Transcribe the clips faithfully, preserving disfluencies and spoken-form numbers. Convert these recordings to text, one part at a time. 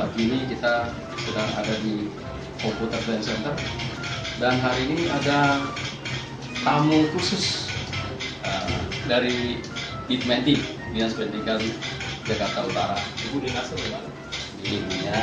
Saat ini kita sedang ada di Komputer Training Center dan hari ini ada tamu khusus uh, dari Ditmedi, Dinas Pendidikan Jakarta Utara. Ibu Dinas Utara. Ibunya.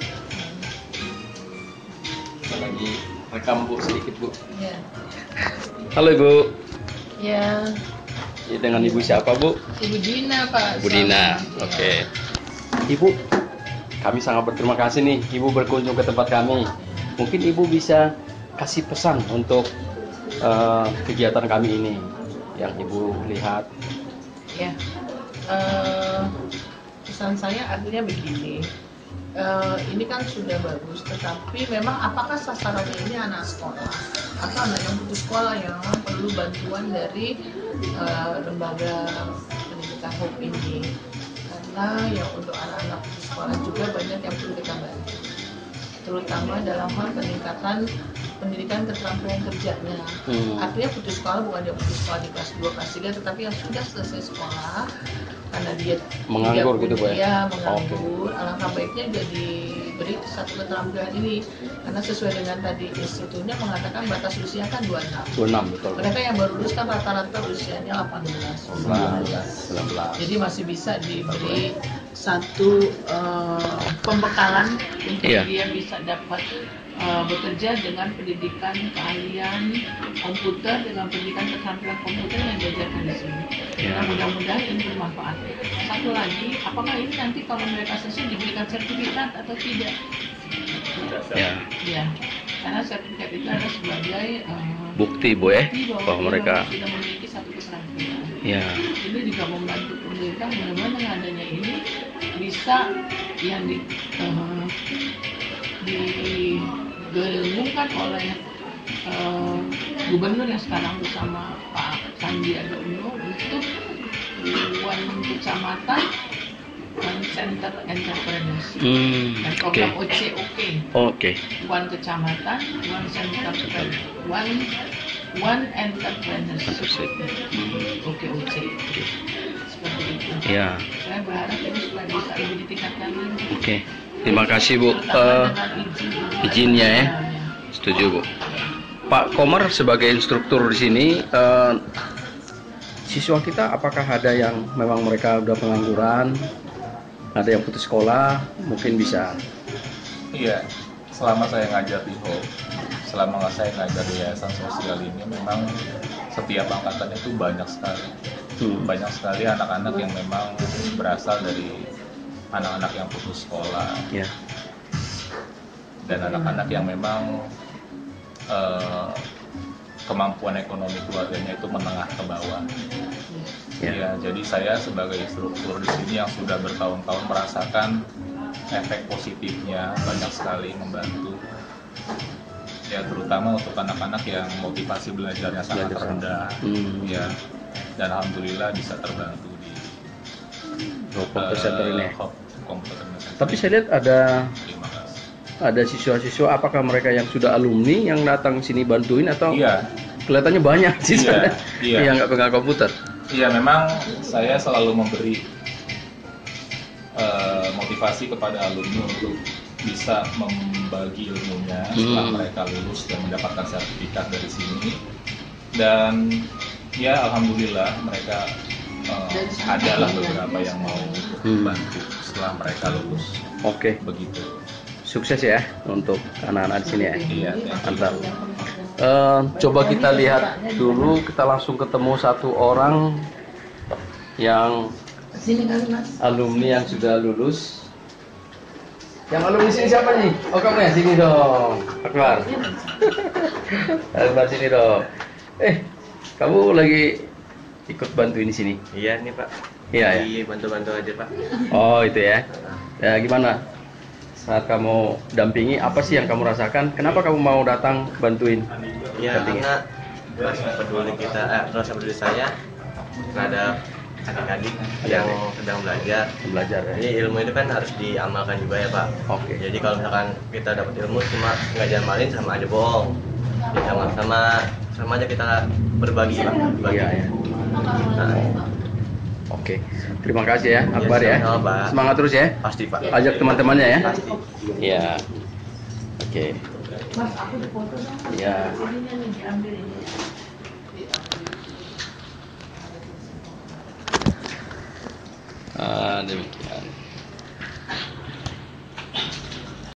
Kita lagi rekam Bu sedikit Bu. Ya. Halo Ibu. Ya. Ya, dengan Ibu siapa Bu? Ibu Dina Pak. Bu Dina. Ya. Oke. Ibu, kami sangat berterima kasih nih Ibu berkunjung ke tempat kami. Mungkin Ibu bisa kasih pesan untuk uh, kegiatan kami ini yang Ibu lihat. Ya. Uh, pesan saya artinya begini. Uh, ini kan sudah bagus, tetapi memang apakah sasarannya ini anak sekolah atau anak yang putus sekolah yang perlu bantuan dari uh, lembaga pendidikan Hope ini? Karena yang untuk anak-anak putus sekolah juga banyak yang perlu kita bantu, terutama dalam hal peningkatan pendidikan keterampilan kerjanya. Hmm. Artinya putus sekolah bukan dia putus sekolah di kelas dua, kelas tiga, tetapi yang sudah selesai sekolah karena dia menganggur dia gitu Bu ya? menganggur, okay. Alangkah baiknya juga diberi satu keterampilan ini karena sesuai dengan tadi institutnya mengatakan batas usia kan dua puluh enam. Betul. Mereka yang baru lulus kan rata-rata usianya delapan belas, sembilan belas. Jadi masih bisa diberi satu uh, pembekalan untuk yeah. dia bisa dapat Uh, bekerja dengan pendidikan keahlian komputer, dengan pendidikan keterampilan komputer yang diajarkan di sini. Yeah. Nah, mudah-mudahan ini bermanfaat. Satu lagi, apakah ini nanti kalau mereka selesai diberikan sertifikat atau tidak? Ya. Ya. Karena sertifikat itu ada sebagai uh, bukti Bu ya, bukti bahwa, bahwa mereka sudah memiliki satu keterampilan. Ya. Ini juga membantu pemerintah, mudah-mudahan dengan adanya ini bisa yang di uh, digelungkan oleh uh, gubernur yang sekarang bersama Pak Sandiaga Uno untuk One Kecamatan One Center Entrepreneurship hmm, dan program okay. O C O K. Okay. One Kecamatan One Center One One Entrepreneurship. Hmm. Oke O C. Seperti itu. Ya. Saya berharap ini supaya bisa lebih ditingkatkan lagi. Oke. Okay. Terima kasih Bu uh, izinnya ya. Setuju Bu. Pak Komar sebagai instruktur di sini, uh, siswa kita apakah ada yang memang mereka udah pengangguran, ada yang putus sekolah, mungkin bisa? Iya, selama saya ngajar di Hope, selama saya ngajar di yayasan sosial ini, memang setiap angkatan itu banyak sekali, hmm. banyak sekali anak-anak yang memang berasal dari anak-anak yang putus sekolah, yeah. dan anak-anak yang memang uh, kemampuan ekonomi keluarganya itu menengah ke bawah. Yeah. Ya, jadi saya sebagai instruktur di sini yang sudah bertahun-tahun merasakan efek positifnya, banyak sekali membantu. Ya, terutama untuk anak-anak yang motivasi belajarnya sangat Belajar rendah, hmm. ya, dan alhamdulillah bisa terbantu di Komputer Center ini. Komputer Center. Tapi saya lihat ada ada siswa-siswa, apakah mereka yang sudah alumni yang datang sini bantuin atau iya. kelihatannya banyak siswa iya, iya. yang nggak pegang komputer? Iya, memang saya selalu memberi uh, motivasi kepada alumni untuk bisa membagi ilmunya setelah hmm. mereka lulus dan mendapatkan sertifikat dari sini. Dan ya alhamdulillah mereka uh, adalah beberapa yang mau hmm. bantu setelah mereka lulus. Oke, okay. Begitu. Sukses ya untuk anak-anak di sini ya. Iya. Mantap. Uh, coba kita lihat dulu, kita langsung ketemu satu orang yang alumni yang sudah lulus. Yang alumni sini siapa nih? Oh kamu ya, sini dong, Akbar. Akbar sini dong. Eh, kamu lagi ikut bantuin di sini? Iya nih Pak. Iya ya. Bantu-bantu aja Pak. Oh itu ya. Ya gimana? Saat kamu dampingi, apa sih yang kamu rasakan? Kenapa kamu mau datang bantuin? Ya karena rasa peduli kita, eh, rasa peduli saya terhadap adik-adik yang sedang belajar. Belajar ya. Jadi ilmu itu kan harus diamalkan juga ya Pak. Oke. Okay. Jadi kalau misalkan kita dapat ilmu cuma nggak diamalin sama aja bohong. Jadi sama sama sama aja kita berbagi Pak. Berbagi. Iya ya. Nah, Oke, terima kasih ya Akbar ya. sama-sama, Pak. Semangat terus ya. Pasti, Pak. Ajak teman-temannya ya. Pasti. Iya. Oke. Mas, aku dipoto dong. Iya. Ininya nih diambil ini. Ah, demikian.